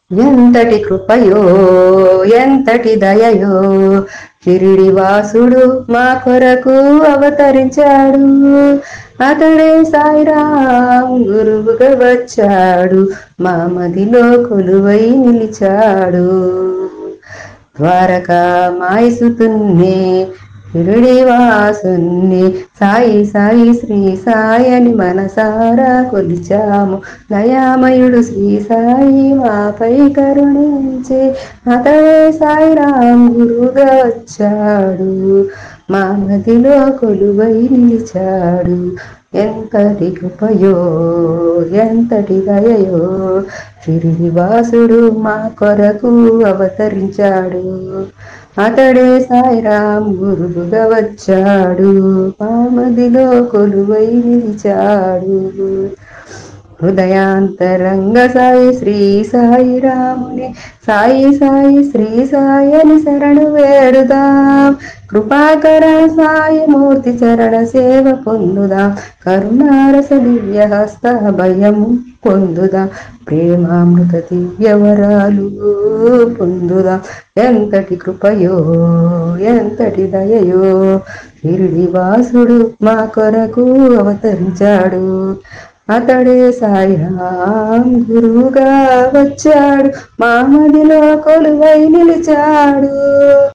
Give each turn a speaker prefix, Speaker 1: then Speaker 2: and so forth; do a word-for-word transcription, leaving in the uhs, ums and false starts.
Speaker 1: ఎంతటి కృపయో ఎంతటి దయయో షిరిడి వాసుడు మా కొరకు అవతరించాడు. అతడే సాయిరాం గురువుగా వచ్చాడు, మా మదిలో కొలువై నిలిచాడు. ద్వారకా మాయసుతున్నే షిరిడి వాసుని సాయి సాయి శ్రీ సాయి అని మనసారా కొలిచాము. దయామయుడు శ్రీ సాయి మాపై కరుణించి అతడే సాయిరాం గురువుగా వచ్చాడు, మా మదిలో కొలువై నిలిచాడు. ఎంతటి కృపయో ఎంతటి దయయో షిరిడి వాసుడు మా కొరకు అవతరించాడు. అతడే సాయిరాం గురువుగా వచ్చాడు, మా మదిలో కొలువై నిలిచాడు. హృదయాంతరంగ సాయి శ్రీ సాయి రాముని సాయి సాయి శ్రీ సాయి అని శరణు వేడుదాం. కృపాకర సాయి మూర్తి చరణ సేవ పొందుదాం. కరుణారస దివ్య హస్త భయము పొందుదాం. ప్రేమామృత దివ్య వరాలు పొందుదాం. ఎంతటి కృపయో ఎంతటి దయయో షిరిడి వాసుడు మా కొరకు అవతరించాడు. అతడే సాయిరాం గురువుగా వచ్చాడు, మా మదిలో కొలువై నిలిచాడు.